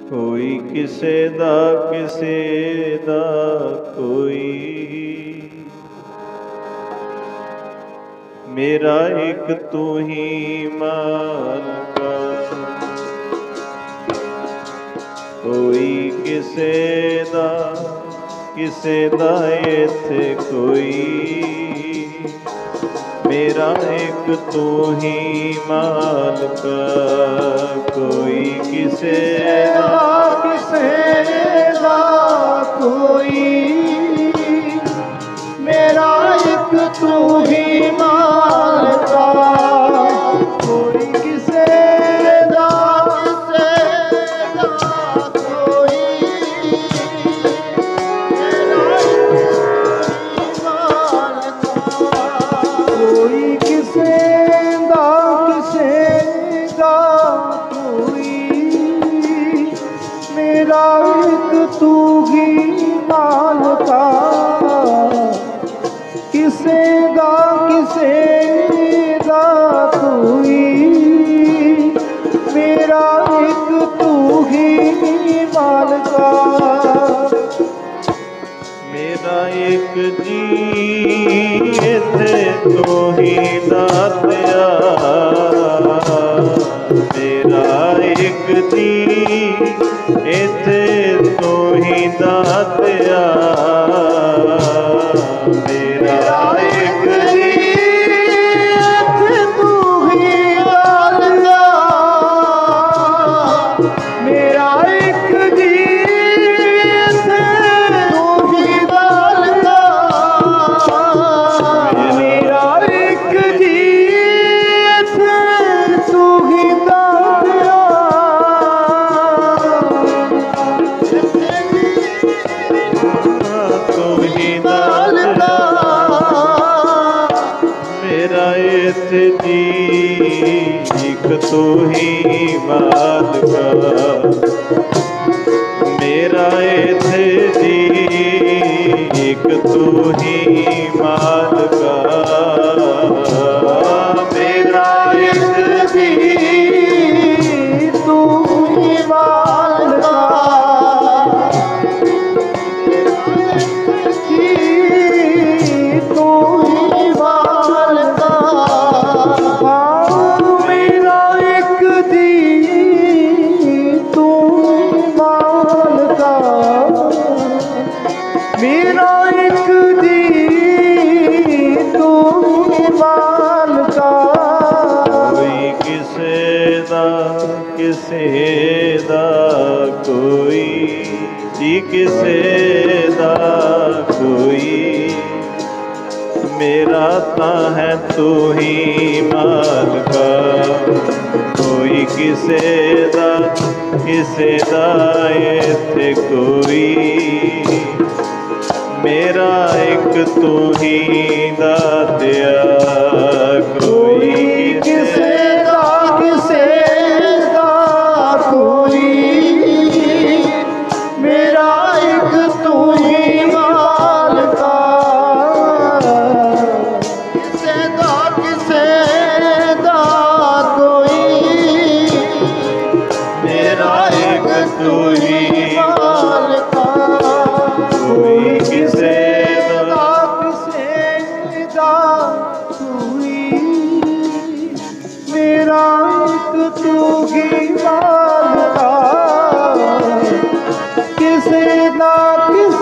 कोई किसे दा कोई। मेरा एक तू ही मालिका, कोई किसे दा इत्थे कोई। मेरा एक तू ही मालिका, कोई किसे दा कोई। मेरा एक तू ही मालिका, कोई किसे दा कोई। कोई किसे दा कोई। मेरा एक तू ही मालिका, किसे दा कोई। मेरा एक तू ही मालिका। मेरा एक जी इत्थे तू ही दातिया, मेरा एक जी इत्थे तू ही दातिया। मेरा एक जी इत्थे तू ही दातिया, मेरा एक जी इत्थे तू ही दातिया। मेरा एक जी इत्थे तू ही दातिया। तू ही दातिया, मेरा इत्थे जी एक तू ही मालिका। मेरा इत्थे जी एक तू ही मालिका। मेरा एक जी तू ही मालिका। तू ही मालिका। मेरा एक जी तू ही मालिका। मेरा एक जी तू ही मालिका। कोई किसे दा कोई जी, किसे दा कोई। मेरा ता है तू ही मालिका, कोई किसे दा इत्थे कोई। मेरा एक तू ही दातिया, कोई किसे दा कोई। मेरा एक तू ही मालिका, किसे दा कोई। मेरा एक तू ही मालिका, कोई किसे दा कोई। मेरा एक तू ही मालिका, किसे दा